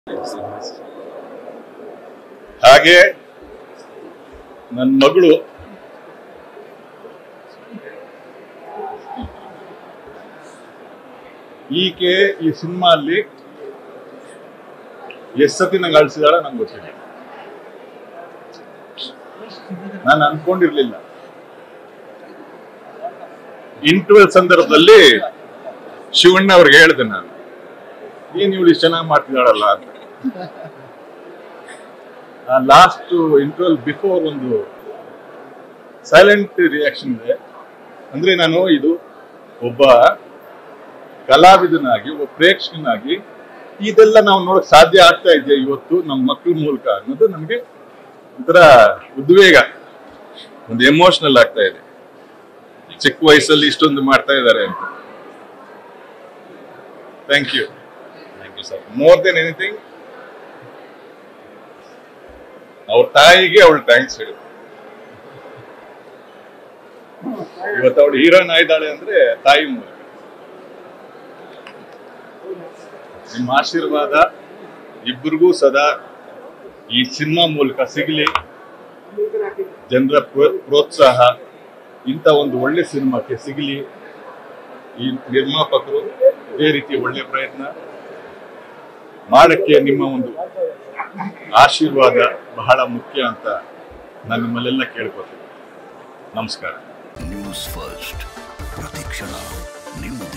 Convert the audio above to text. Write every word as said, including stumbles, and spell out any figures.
ಹಾಗೆ ನನ್ನ ಮಗಳು ಈಕೆ ಈ ಸಿನಿಮಾ ಅಲ್ಲಿ ಎಷ್ಟು ಸತಿ ನಂಗೆ ಅಳಿಸಿದಾಳ ನಂಗೆ ಗೊತ್ತಿಲ್ಲ. ನಾನು ಅನ್ಕೊಂಡಿರ್ಲಿಲ್ಲ. ಇಂಟರ್ವೆಲ್ ಸಂದರ್ಭದಲ್ಲಿ ಶಿವಣ್ಣ ಅವ್ರಿಗೆ ಹೇಳಿದೆ ನಾನು, ಏನ್ ಇವಳು ಇಷ್ಟು ಚೆನ್ನಾಗಿ ಮಾಡ್ತಿದ್ದಾಳಲ್ಲ ಅಂತ. ಲಾಸ್ಟ್ ಇಂಟರ್ವೆಲ್ ಬಿಫೋರ್ ಒಂದು ಸೈಲೆಂಟ್ ರಿಯಾಕ್ಷನ್ ಇದೆ. ಅಂದ್ರೆ ನಾನು ಇದು ಒಬ್ಬ ಕಲಾವಿದನಾಗಿ ಒಬ್ಬ ಪ್ರೇಕ್ಷಕನಾಗಿ ಇದೆಲ್ಲ ನಾವು ನೋಡಕ್ ಸಾಧ್ಯ ಆಗ್ತಾ ಇದೆ ಇವತ್ತು ನಮ್ಮ ಮಕ್ಕಳ ಮೂಲಕ ಅನ್ನೋದು ನಮ್ಗೆ ಒಂಥರ ಉದ್ವೇಗ, ಒಂದು ಎಮೋಷನಲ್ ಆಗ್ತಾ ಇದೆ. ಚಿಕ್ಕ ವಯಸ್ಸಲ್ಲಿ ಇಷ್ಟೊಂದು ಮಾಡ್ತಾ ಇದ್ದಾರೆ ಅಂತ. Thank you thank you sir. More than anything ಅವ್ರ ತಾಯಿಗೆ ಅವಳು ಥ್ಯಾಂಕ್ಸ್ ಹೇಳಿ. ಇವತ್ತು ಅವಳು ಹೀರೋಯಿನ್ ಆಗಿದ್ದಾಳೆ ಅಂದ್ರೆ ತಾಯಿ ಮೂಲಕ. ನಿಮ್ಮ ಆಶೀರ್ವಾದ ಇಬ್ಬರಿಗೂ ಸದಾ ಈ ಸಿನಿಮಾ ಮೂಲಕ ಸಿಗಲಿ. ಜನರ ಪ್ರೋತ್ಸಾಹ ಇಂಥ ಒಂದು ಒಳ್ಳೆ ಸಿನಿಮಾಕ್ಕೆ ಸಿಗಲಿ. ಈ ನಿರ್ಮಾಪಕರು ಇದೇ ರೀತಿ ಒಳ್ಳೆ ಪ್ರಯತ್ನ ಮಾಡಕ್ಕೆ ನಿಮ್ಮ ಒಂದು ಆಶೀರ್ವಾದ ಬಹಳ ಮುಖ್ಯ ಅಂತ ನಾನು ನಿಮ್ಮಲ್ಲೆಲ್ಲ ಕೇಳ್ಕೊತೀನಿ. ನಮಸ್ಕಾರ. ನ್ಯೂಸ್ ಫಸ್ಟ್ ಪ್ರತಿಕ್ಷಣ ನಿಮ್ಮ